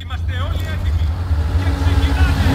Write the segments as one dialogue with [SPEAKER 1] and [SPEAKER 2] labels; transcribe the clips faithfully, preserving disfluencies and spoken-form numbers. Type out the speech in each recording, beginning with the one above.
[SPEAKER 1] Είμαστε όλοι έτοιμοι και ξεκινάμε!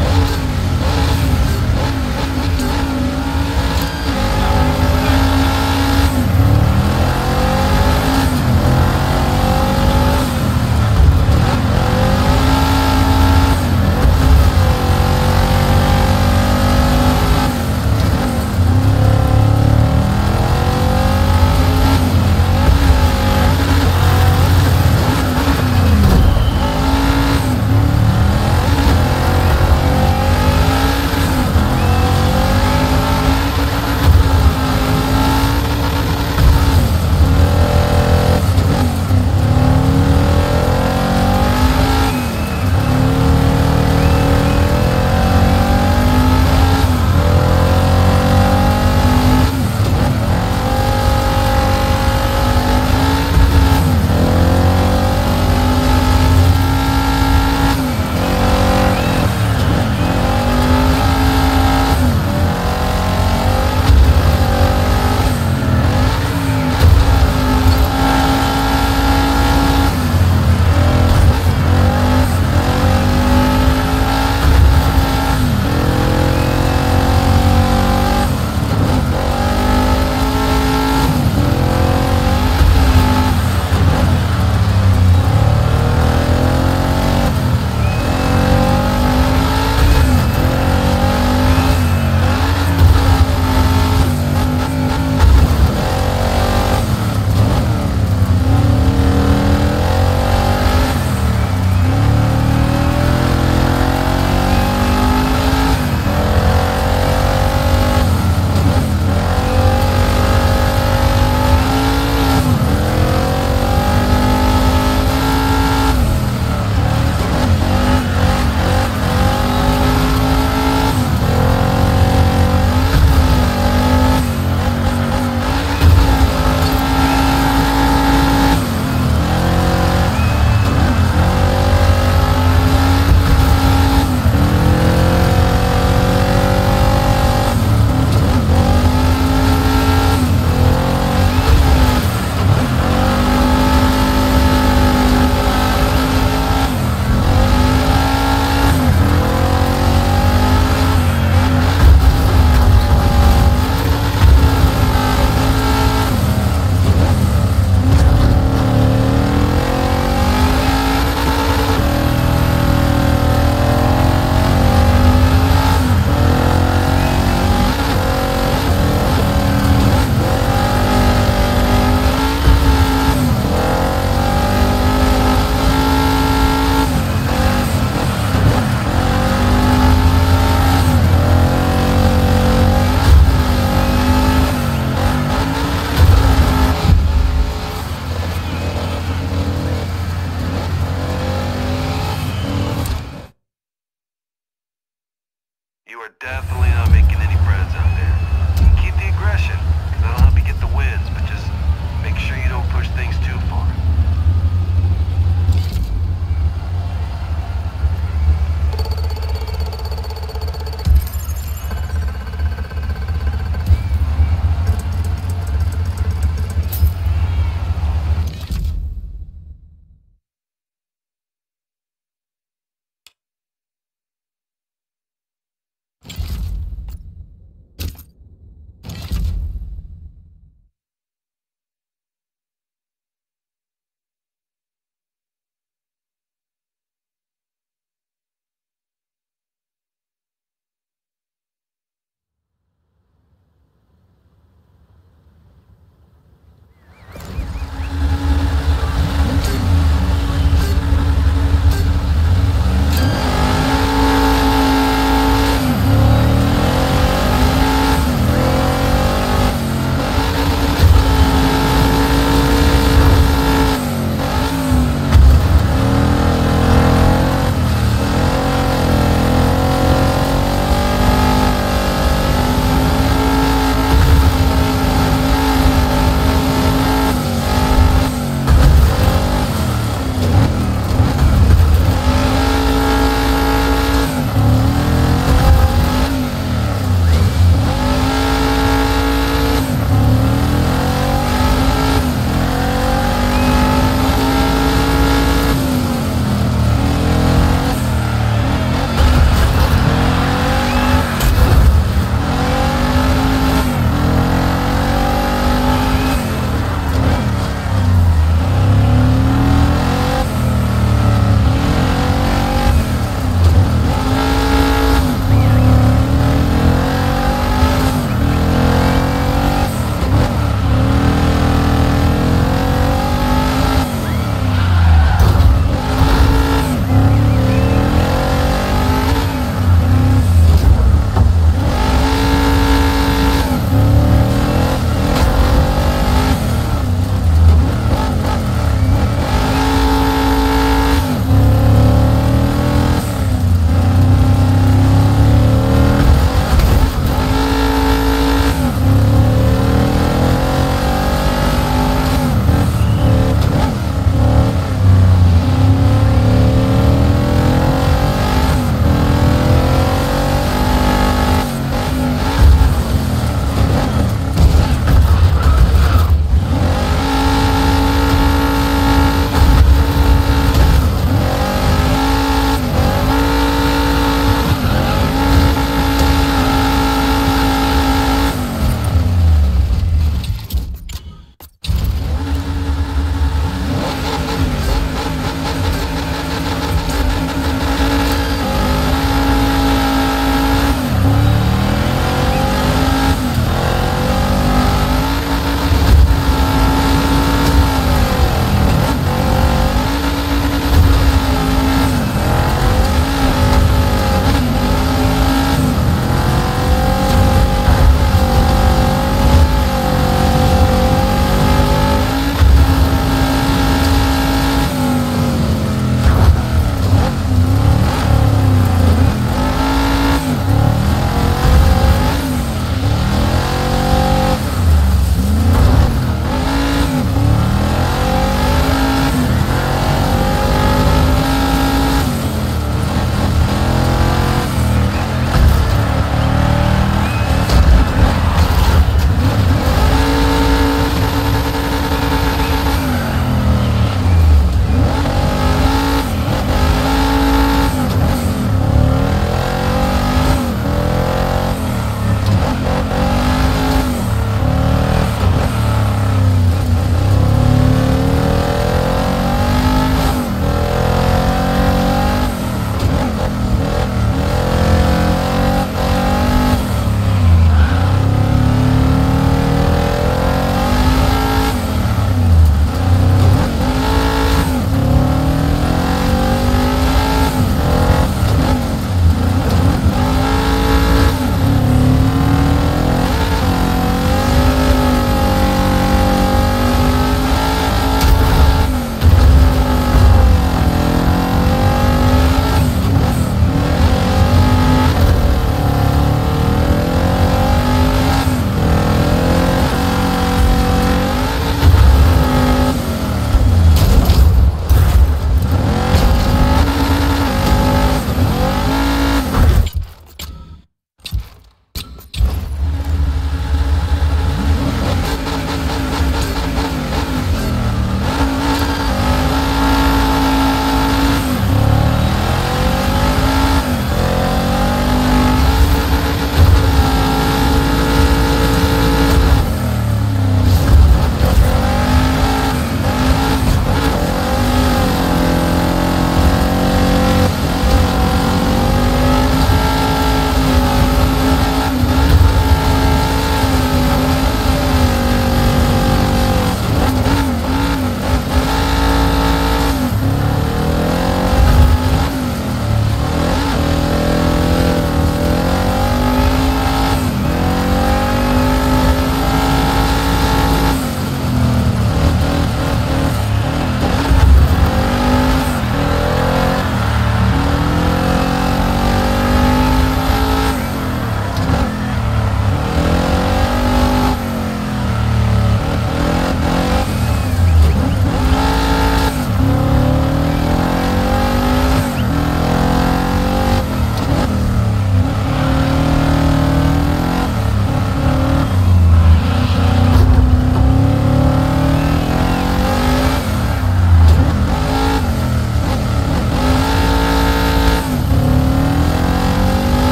[SPEAKER 2] You are definitely not making any friends out there. Keep the aggression, because that'll help you get the wins, but just make sure you don't push things too far.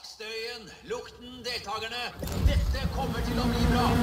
[SPEAKER 3] Støyen, lukten, deltakerne. Dette kommer til å bli bra.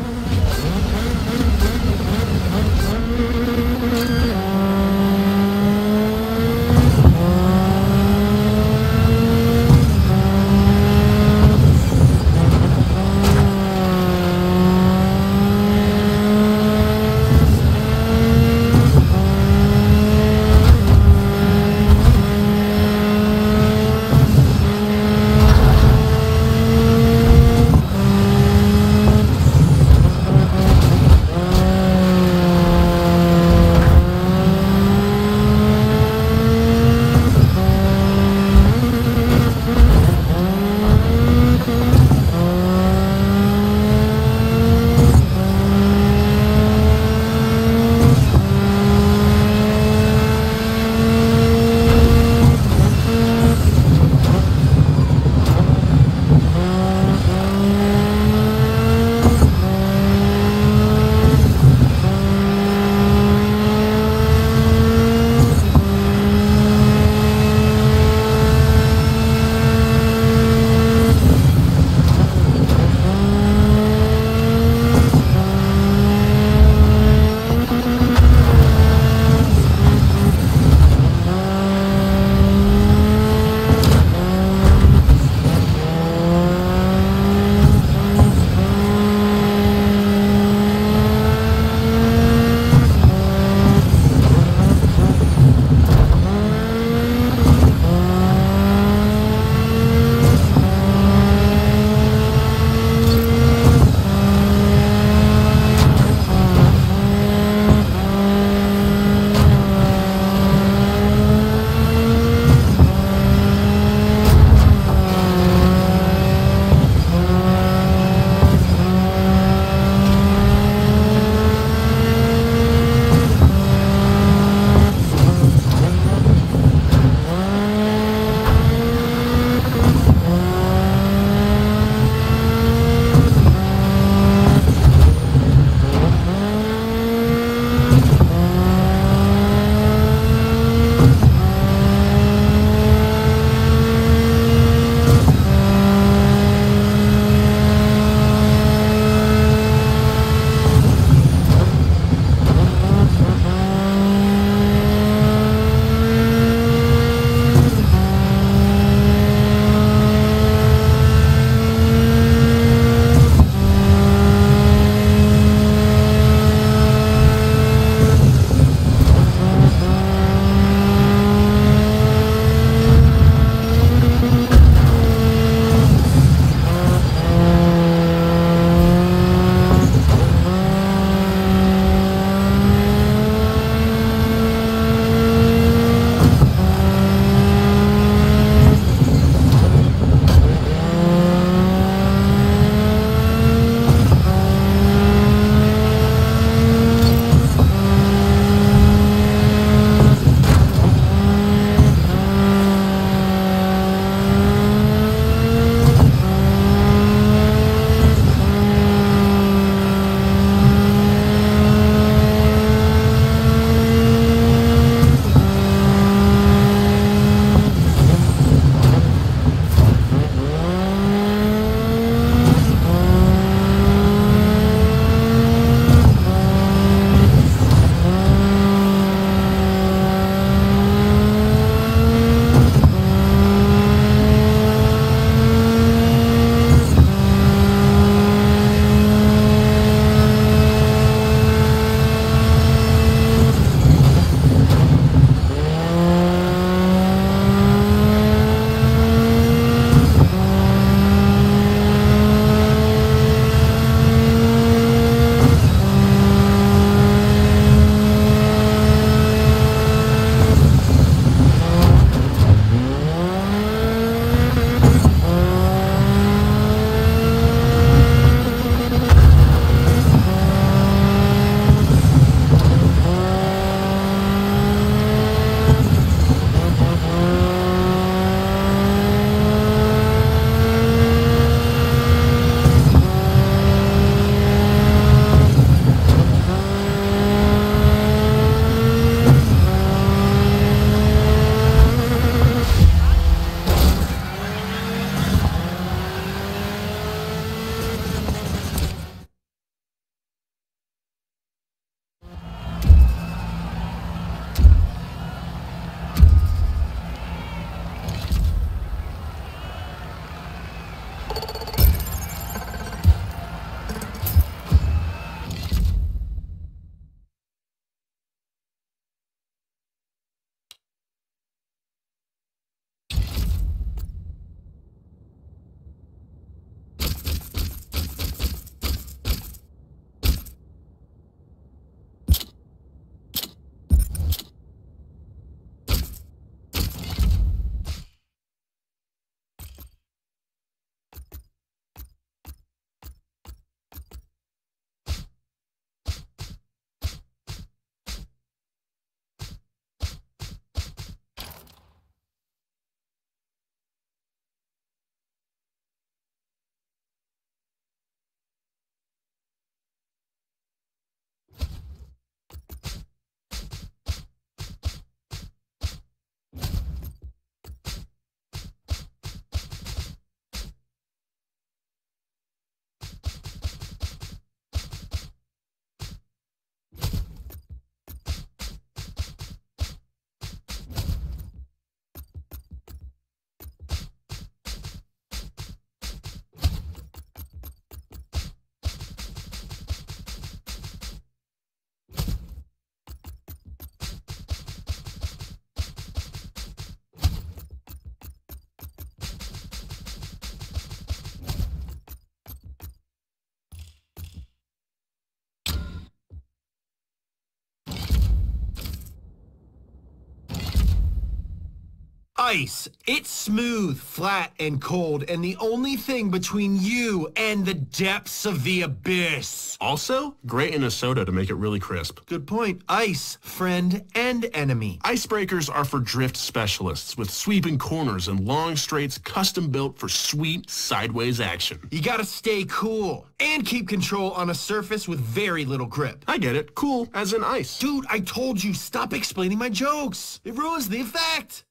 [SPEAKER 4] Ice. It's smooth, flat, and cold, and the only thing between you and the depths of the abyss.
[SPEAKER 5] Also, great in a soda to make it really crisp.
[SPEAKER 4] Good point. Ice, friend and enemy.
[SPEAKER 5] Icebreakers are for drift specialists with sweeping corners and long straights custom built for sweet sideways action.
[SPEAKER 4] You gotta stay cool and keep control on a surface with very little grip.
[SPEAKER 5] I get it. Cool as in ice.
[SPEAKER 4] Dude, I told you, stop explaining my jokes. It ruins the effect.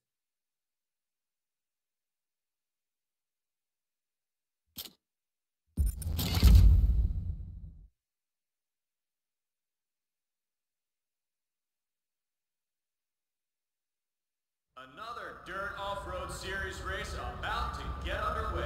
[SPEAKER 1] Another Dirt Off-Road Series race about to get underway.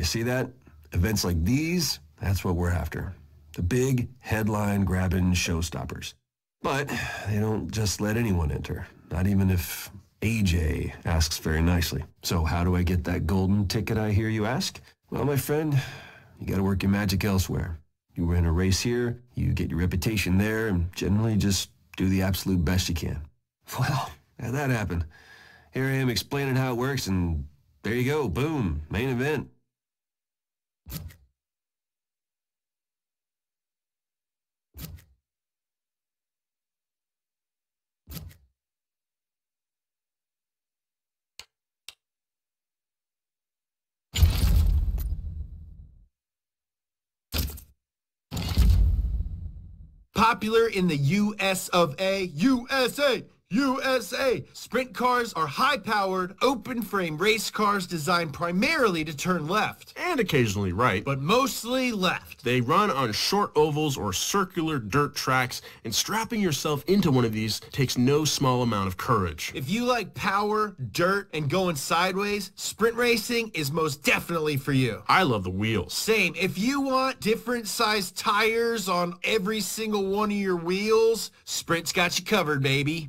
[SPEAKER 6] you see that? Events like these, that's what we're after. The big, headline-grabbing showstoppers. But they don't just let anyone enter, not even if A J asks very nicely. So how do I get that golden ticket, I hear you ask? Well, my friend, you gotta work your magic elsewhere. You win a race here, you get your reputation there, and generally just do the absolute best you can. Well, how'd that happen? Here I am explaining how it works, and there you go, boom, main event.
[SPEAKER 4] Popular in the U S of A, U S A, U S A. Sprint cars are high-powered, open-frame race cars designed primarily to turn left,
[SPEAKER 5] And occasionally right.
[SPEAKER 4] but mostly left.
[SPEAKER 5] They run on short ovals or circular dirt tracks, and strapping yourself into one of these takes no small amount of courage.
[SPEAKER 4] If you like power, dirt, and going sideways, sprint racing is most definitely for you.
[SPEAKER 5] I love the wheels.
[SPEAKER 4] Same. If you want different sized tires on every single one of your wheels, Sprint's got you covered, baby.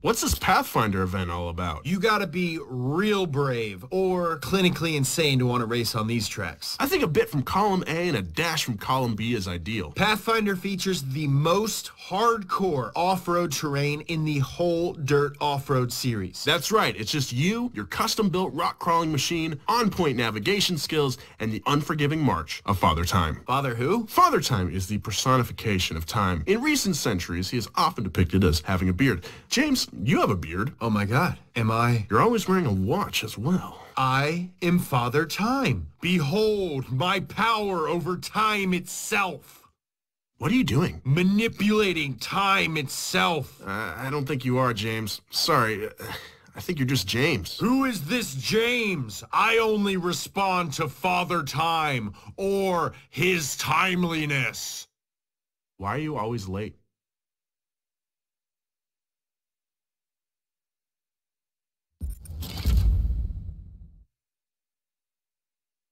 [SPEAKER 5] What's this Pathfinder event all about?
[SPEAKER 4] You gotta be real brave or clinically insane to want to race on these tracks.
[SPEAKER 5] I think a bit from column A and a dash from column B is ideal.
[SPEAKER 4] Pathfinder features the most hardcore off-road terrain in the whole Dirt Off-Road series.
[SPEAKER 5] That's right, it's just you, your custom-built rock-crawling machine, on-point navigation skills, and the unforgiving march of Father Time.
[SPEAKER 4] Father who?
[SPEAKER 5] Father Time is the personification of time. In recent centuries, he is often depicted as having a beard. James, you have a beard.
[SPEAKER 4] Oh my god, am I?
[SPEAKER 5] You're always wearing a watch as well.
[SPEAKER 4] I am Father Time. Behold my power over time itself.
[SPEAKER 5] What are you doing?
[SPEAKER 4] Manipulating time itself.
[SPEAKER 5] Uh, I don't think you are, James. Sorry. I think you're just James.
[SPEAKER 4] Who is this James? I only respond to Father Time or his timeliness.
[SPEAKER 5] Why are you always late?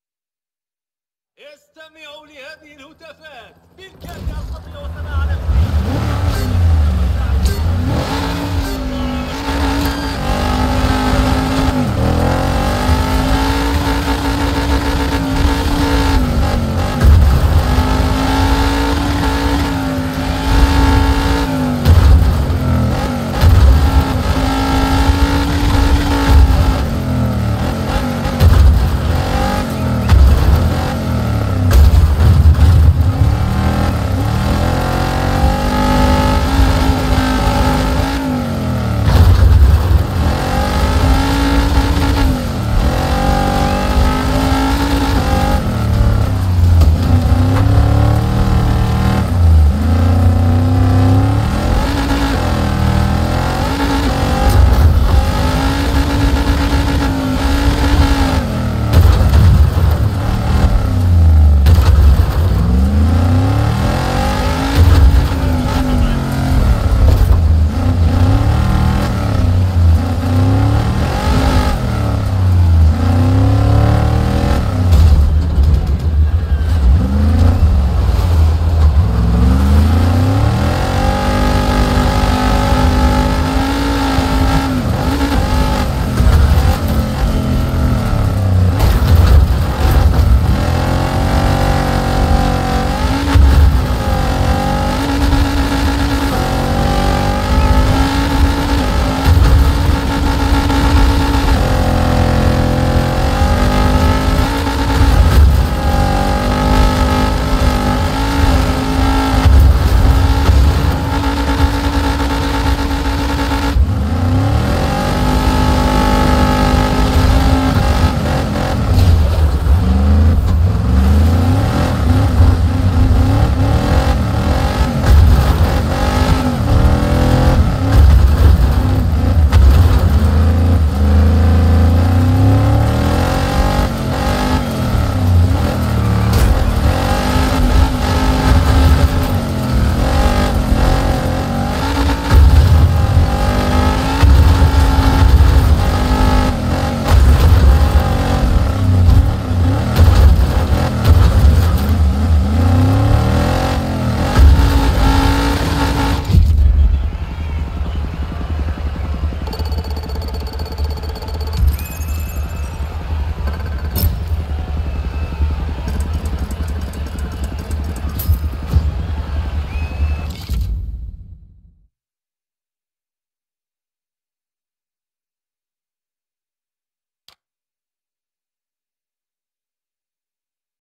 [SPEAKER 3] استمعوا لهذه الهتافات بالكاد يستطيع سماع نفسه